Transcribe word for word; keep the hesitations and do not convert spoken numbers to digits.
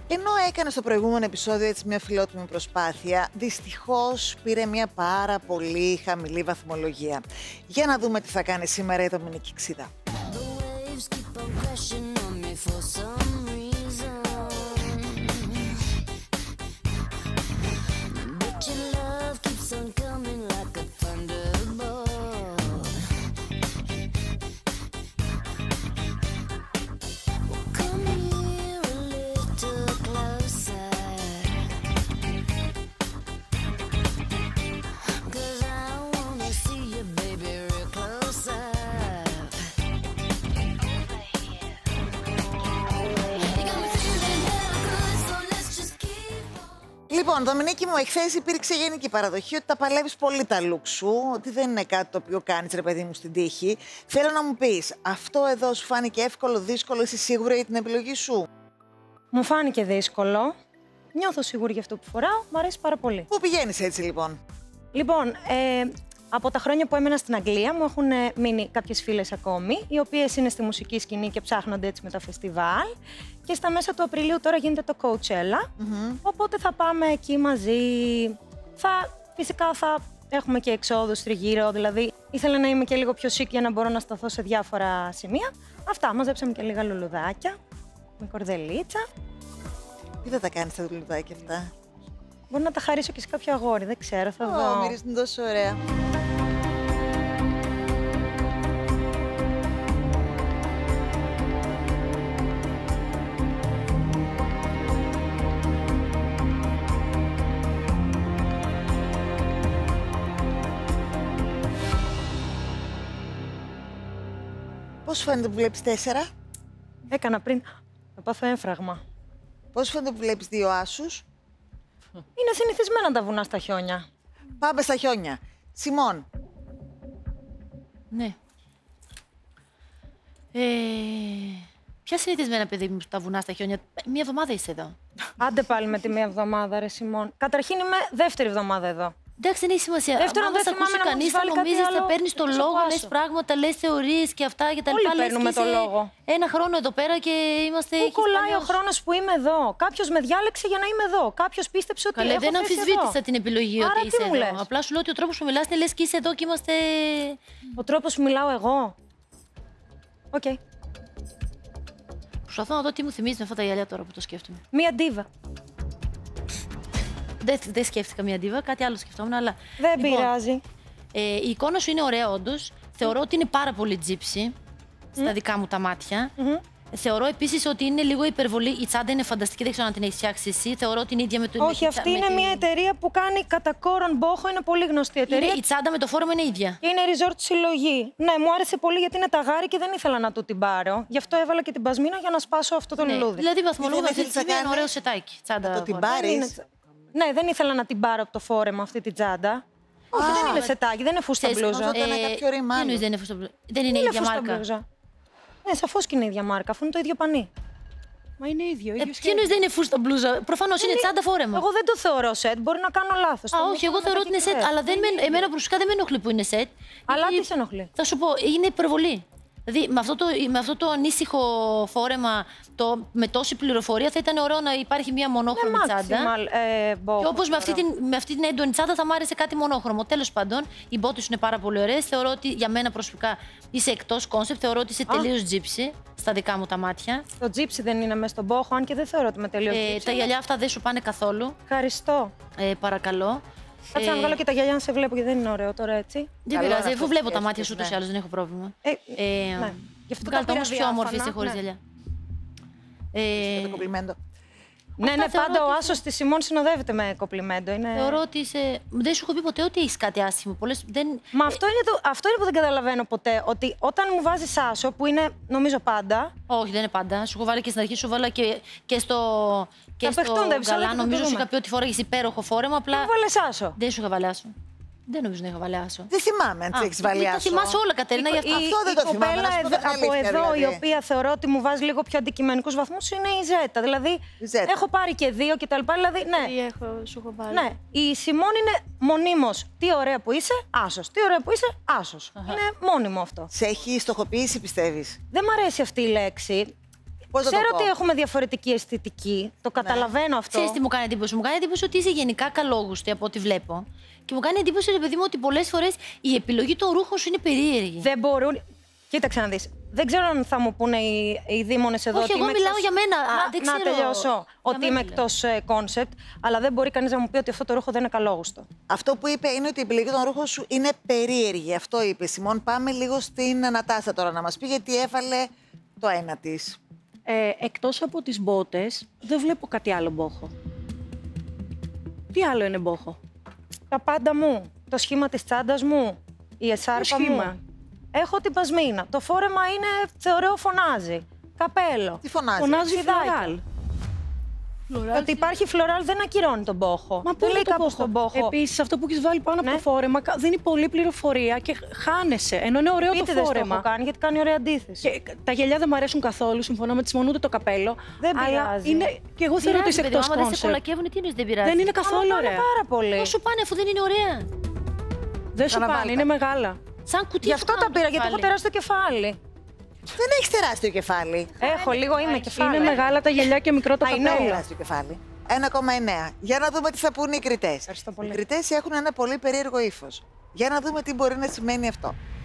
Ενώ έκανε στο προηγούμενο επεισόδιο έτσι μια φιλότιμη προσπάθεια, δυστυχώς πήρε μια πάρα πολύ χαμηλή βαθμολογία. Για να δούμε τι θα κάνει σήμερα η Δομηνική Ξίδα. Λοιπόν, Δομηνίκη μου, εχθές υπήρξε γενική παραδοχή ότι τα παλεύεις πολύ τα look σου, ότι δεν είναι κάτι το οποίο κάνεις, ρε παιδί μου, στην τύχη. Θέλω να μου πεις, αυτό εδώ σου φάνηκε εύκολο, δύσκολο, είσαι σίγουρη για την επιλογή σου? Μου φάνηκε δύσκολο. Νιώθω σίγουρη για αυτό που φοράω, μου αρέσει πάρα πολύ. Πού πηγαίνεις έτσι, λοιπόν? Λοιπόν, ε, από τα χρόνια που έμενα στην Αγγλία μου έχουν μείνει κάποιες φίλες ακόμη, οι οποίες είναι στη μουσική σκηνή και ψάχνονται έτσι με τα φεστιβάλ. Και στα μέσα του Απριλίου τώρα γίνεται το Coachella, mm-hmm. οπότε θα πάμε εκεί μαζί. Θα, φυσικά θα έχουμε και εξόδους τριγύρω, δηλαδή ήθελα να είμαι και λίγο πιο chic για να μπορώ να σταθώ σε διάφορα σημεία. Αυτά, μαζέψαμε και λίγα λουλουδάκια, με κορδελίτσα. Τι θα τα κάνεις τα λουλουδάκια αυτά? Μπορώ να τα χαρίσω και σε κάποιο αγόρι, δεν ξέρω, θα oh, δω. Μυρίζουν τόσο ωραία. Πώς φαίνεται που βλέπεις τέσσερα? Έκανα πριν, θα πάθω έμφραγμα. Πώς φαίνεται που βλέπεις δύο άσους? Είναι συνηθισμένα τα βουνά στα χιόνια. Πάμε στα χιόνια. Σιμών. Ναι. Ε, ποια συνηθισμένα, παιδί μου, τα βουνά στα χιόνια? Μία εβδομάδα είσαι εδώ. Άντε πάλι με τη μία εβδομάδα, ρε Σιμών. Καταρχήν είμαι δεύτερη εβδομάδα εδώ. Εντάξει, δεν έχει σημασία. Δεύτερον, δεν θυμάμαι να κανείς, θα νομίζεις, θα παίρνεις το λόγο, λες πράγματα, λες θεωρίες και αυτά και τα λοιπά. Όλοι παίρνουμε το λόγο. Ένα χρόνο εδώ πέρα και είμαστε. Πού κολλάει ο χρόνος που είμαι εδώ? Κάποιος με διάλεξε για να είμαι εδώ. Κάποιος πίστεψε ότι Καλέ, έχω δεν αμφισβήτησα εδώ. την επιλογή. Άρα, ότι είσαι μου εδώ. λες? Απλά σου λέω ότι ο τρόπος που μιλάς είναι λες και είσαι εδώ και είμαστε. Ο τρόπος που μιλάω εγώ. Οκ. Okay. Προσπαθώ να δω τι μου θυμίζει με αυτά τα γυαλιά τώρα που το σκέφτομαι. Μία ντίβα. Δεν, δεν σκέφτηκα μία ντίβα, κάτι άλλο σκεφτόμουν, αλλά. Δεν λοιπόν, πειράζει. Ε, η εικόνα σου είναι ωραία, όντως. Θεωρώ ότι είναι πάρα πολύ τζίψι στα mm. δικά μου τα μάτια. Mm-hmm. Θεωρώ επίσης ότι είναι λίγο υπερβολή. Η τσάντα είναι φανταστική, δεν ξέρω αν την έχει φτιάξει εσύ. Θεωρώ ότι είναι ίδια με το. Όχι, με, αυτή με είναι τη... μια εταιρεία που κάνει κατά κόρον μπόχο, είναι πολύ γνωστή εταιρεία. Είναι, η τσάντα με το φόρεμα είναι ίδια. Και είναι resort συλλογή. Ναι, μου άρεσε πολύ γιατί είναι ταγάρι και δεν ήθελα να του την πάρω. Γι' αυτό έβαλα και την πασμίνα για να σπάσω αυτό το ναι, λουλούδι. Δηλαδή, βαθμολογώ αυτή τη στιγμή ένα ωραίο σετάκι. Τσάντα. Να το την πάρεις. Ναι, δεν ήθελα να την πάρω από το φόρεμα αυτή την τσάντα. Όχι, δεν είναι σετάκι, δεν είναι φούστα μπλούζα. Δεν είναι κάποιο ρήμα. Δεν είναι φούστα μπλούζα. Δεν είναι η ίδια μάρκα. Ναι, σαφώς και είναι η ίδια μάρκα, αφού είναι το ίδιο πανί. Μα είναι ίδιο. Ε, Ποιο εννοείς δεν είναι φούστα μπλούζα? Προφανώς είναι τσάντα φόρεμα. Εγώ δεν το θεωρώ σετ, μπορεί να κάνω λάθος. Α, όχι, εγώ θεωρώ ότι είναι σετ, αλλά δεν με, εμένα προσωπικά δεν με ενοχλεί που είναι σετ. Αλλά τι σε ενοχλεί? Θα σου πω, είναι υπερβολή. Δηλαδή, με αυτό το, με αυτό το ανήσυχο φόρεμα, το, με τόση πληροφορία, θα ήταν ωραίο να υπάρχει μια μονόχρωμη ναι, τσάντα. Ε, και όπως με, αυτή την, με αυτή την έντονη τσάντα θα μ' άρεσε κάτι μονόχρωμο. Τέλος πάντων, οι μπότες σου είναι πάρα πολύ ωραίες. Θεωρώ ότι για μένα προσωπικά είσαι εκτός κόνσεπτ. Θεωρώ ότι είσαι τελείως τζίψι στα δικά μου τα μάτια. Το τζίψι δεν είναι μέσα στον μπόχο, αν και δεν θεωρώ ότι είμαι τελείως ε, τζίψι. Τα γυαλιά αυτά δεν σου πάνε καθόλου. Ευχαριστώ. Ε, παρακαλώ. Κάτσε ε... να βγάλω και τα γυαλιά να σε βλέπω, γιατί δεν είναι ωραίο τώρα έτσι. Δεν πειράζει, αφού βλέπω τα μάτια σου ούτως ή άλλως, δεν έχω πρόβλημα. Ε, ε, ναι. Γι' αυτό βγάλτε όμως πιο όμορφη είστε χωρίς γυαλιά. Ε, το κομπλιμέντο. Ναι, ναι, πάντα ο άσος της Σιμών συνοδεύεται με κομπλιμέντο. Είναι... Θεωρώ ότι είσαι... Δεν σου έχω πει ποτέ ότι έχεις κάτι άσχημο. Πολλές... Δεν... Μα αυτό είναι, το... αυτό είναι που δεν καταλαβαίνω ποτέ. Ότι όταν μου βάζεις άσο, που είναι νομίζω πάντα. Όχι, δεν είναι πάντα. Σου έχω βάλει και στην αρχή, σου βάλα και, και στο. Και στο γαλά. Νομίζω σου είχα πει ότι φόραγες υπέροχο φόρεμα. Απλά. Δεν βάλες άσο. Δεν σου είχα βάλει άσο. Δεν νομίζω να είχα βάλει άσο. Δεν θυμάμαι αν τι έχει βάλει άσο. Τα θυμάσαι όλα, Κατερίνα, γι' αυτό. Αυτό δεν το θυμάμαι. Η κοπέλα από εδώ, η οποία θεωρώ ότι μου βάζει λίγο πιο αντικειμενικούς βαθμούς, είναι η Ζέτα. Δηλαδή, έχω πάρει και δύο κτλ. Δηλαδή, ναι. Τι έχω, σου έχω βάλει. Ναι. Η Σιμών είναι μονίμως. Τι ωραία που είσαι, άσος. Τι ωραία που είσαι, άσος. Είναι μόνιμο αυτό. Σε έχει στοχοποιήσει, πιστεύεις? Δεν μ' αρέσει αυτή η λέξη. Πώς να το Ξέρω πω. ότι έχουμε διαφορετική αισθητική. Το καταλαβαίνω αυτό. Ξέρεις τι μου κάνει εντύπωση. Μου κάνει εντύπωση ότι είσαι γενικά καλόγουστη από ό,τι βλέπω. Και μου κάνει εντύπωση, ρε παιδί μου, ότι πολλές φορές η επιλογή των ρούχων σου είναι περίεργη. Δεν μπορούν. Κοίταξε να δεις. Δεν ξέρω αν θα μου πούνε οι, οι δήμονες εδώ. Όχι, ότι εγώ είμαι μιλάω εκτός... για μένα. Να, Α, δεν να ξέρω. τελειώσω. Ότι μένα είμαι λέω. εκτός κόνσεπτ, αλλά δεν μπορεί κανείς να μου πει ότι αυτό το ρούχο δεν είναι καλόγουστο. Αυτό που είπε είναι ότι η επιλογή των ρούχων σου είναι περίεργη. Αυτό είπε. Σιμών, πάμε λίγο στην Νατάσα τώρα να μας πει γιατί έβαλε το ένα της. Ε, εκτός από τις μπότες, δεν βλέπω κάτι άλλο μπόχο. Τι άλλο είναι μπόχο? Τα πάντα μου. Το σχήμα της τσάντας μου. Η εσάρπα σχήμα? μου. Έχω την πασμίνα. Το φόρεμα είναι, θεωρώ, φωνάζει. Καπέλο. Τι φωνάζει. Φωνάζει Φιδάκια. φλωράλ. Ότι υπάρχει φλωράλ δεν ακυρώνει τον μπόχο. Μα πού δεν είναι λέει το κάπως μπόχο? τον μπόχο. Επίσης, αυτό που έχεις βάλει πάνω Ναι. από το φόρεμα κα- δίνει πολλή πληροφορία και χάνεσαι. Ενώ είναι ωραίο Πείτε το δεν στο έχω φόρεμα. κάνει γιατί κάνει ωραία αντίθεση. Και τα γυαλιά δεν μου αρέσουν καθόλου, συμφωνώ με τη Σιμών, ούτε το καπέλο. Δεν αλλά πειράζει. είναι... Και εγώ θεωρώ ότι είσαι Πειράζει, παιδί μου, εκτός άμα δεν σε κόνσεπτ. κολακεύουν, τι είναι, δεν πειράζει. Δεν είναι Άμα καθόλου πάνε ωραία. πάρα πολύ. Πώς σου πάνε αφού δεν είναι ωραία. Δεν σου Αναβάλτε. πάνε, είναι μεγάλα. Σαν κουτί. Γι' σου αυτό τα κάνουν το πήρα, γιατί έχω κεφάλι. τεράστιο κεφάλι. Δεν έχει τεράστιο κεφάλι. Έχω, λίγο είμαι κεφάλι. Είναι μεγάλα τα γυαλιά και μικρό το I know. Έχει καπέλο. τεράστιο κεφάλι. ένα κόμμα εννέα. Για να δούμε τι θα πούνε οι κριτές. Ευχαριστώ πολύ. Οι κριτές έχουν ένα πολύ περίεργο ύφος. Για να δούμε τι μπορεί να σημαίνει αυτό.